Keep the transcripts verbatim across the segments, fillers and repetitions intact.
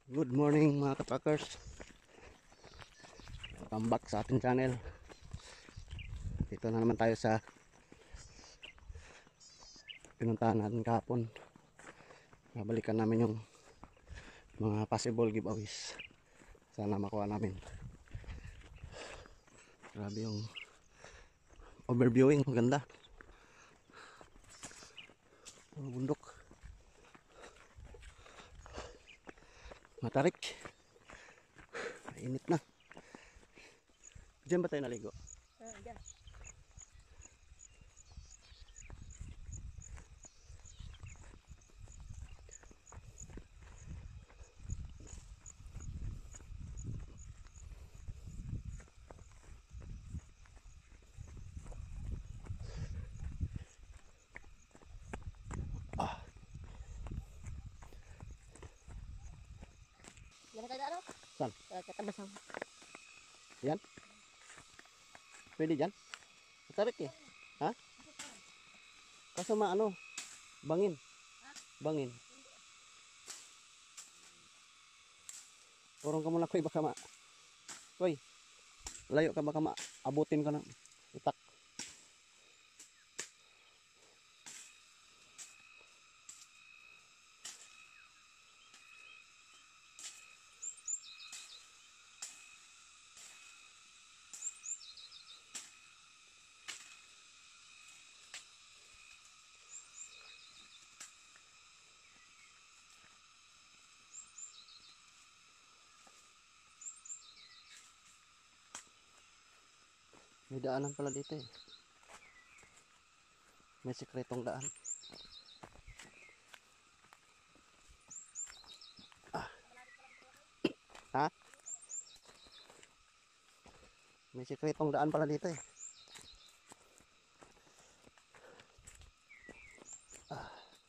Good morning mga kapakers. Welcome back sa ating channel. Dito na naman tayo sa pinuntahan natin kahapon. Babalikan namin yung mga possible giveaways. Sana makuha namin. Grabe yung overviewing, maganda. Ang bundok. Matarik. Mainit na. Diyan ba tayo naligo? Ah, dyan. Ah, Yan tayo ano? saan? Sa katabas ang Yan? Pwede dyan? Matarik eh. Ha? Kaso maano? Bangin. Bangin. Urong ka muna koy, baka ma... Koy, layo ka baka maabutin ka na. Itak. May daanan pala dito eh. May sikretong daan. Ah. Ha? May sikretong daan pala dito eh. Ah.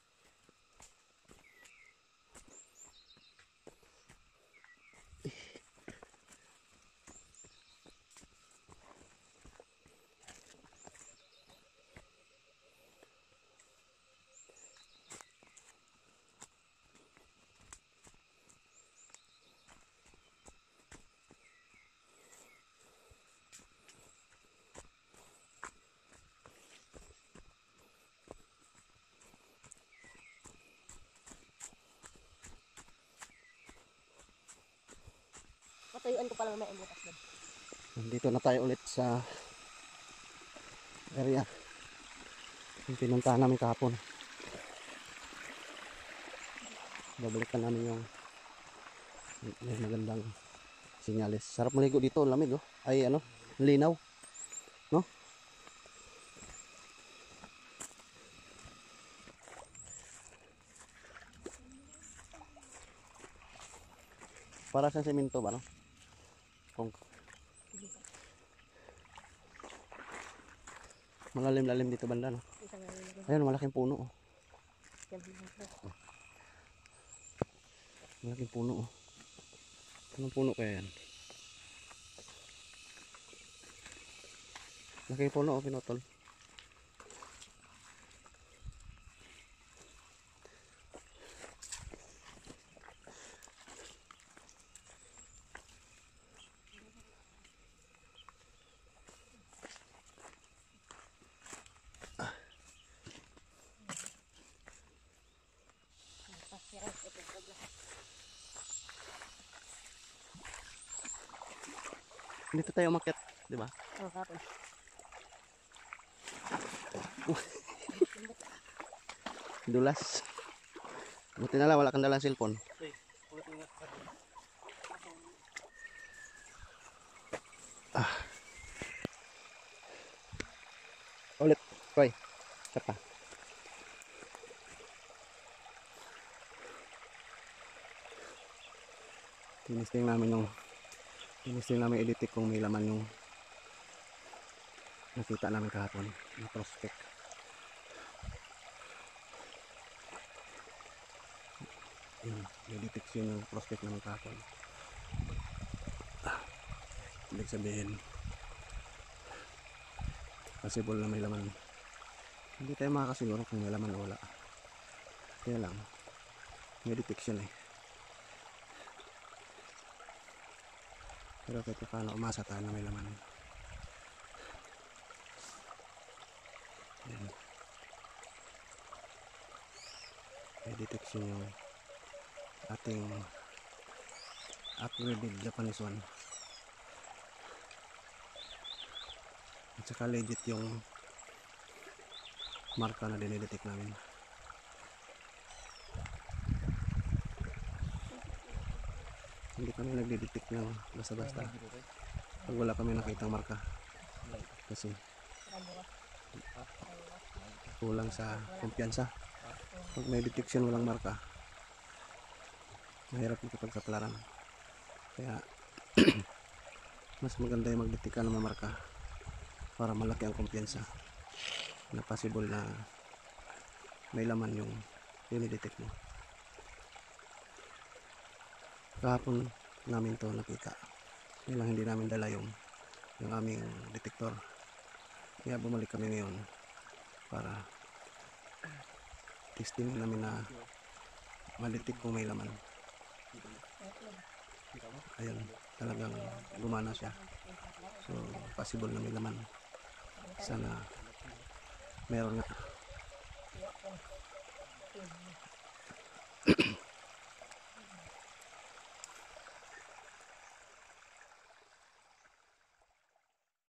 patuyuan ko pa lang may bukas doon. Nandito na tayo ulit sa area yung pinuntahan namin kahapon. Babalikan namin yung yung magandang sinyalis. Sarap maligo dito, lamig oh. Ay ano, linaw, no? Para sa semento ba, no? Kung malalim-lalim dito banda, no? Isang ngayon. Ayun, malaking puno oh. Yan lang. Malaking puno oh. Anong puno kaya yan? Malaking puno oh, pinutol. Pasiran ito pagla. Dito tayo umakyat, di ba? Oh, kapon. Dulas. Buti na lang wala kang dalang cellphone. Ah. Ulit, Koy. Sapa. Tinisting namin yung tinisting namin i-detect kung may laman yung nakita namin kahapon, yung prospect. Yun, may detection yung prospect namin kahapon. Ah, ibig sabihin possible na may laman. Hindi tayo makakasiguro kung may laman o wala. Kaya lang may detection eh. Pero kahit paano, umasa tayo na may laman. Ayan. May detection yung ating upgraded Japanese one. At saka legit yung marka na dinidetect namin. Hindi kami nagdidetect ng basta-basta pag wala kami nakitang marka, kasi kulang sa kumpiyansa. Pag may detection walang marka, mahirap makipagsaklaran. Kaya mas maganda yung magdetect ka ng mga marka para malaki ang kumpiyansa na possible na may laman yung dinidetect mo. Kahapon namin to nakita, yun lang, hindi namin dala yung yung aming detector, kaya bumalik kami ngayon para testing namin na ma-detect kung may laman. Ayun, talagang gumana siya, so possible na may laman. Sana meron nga.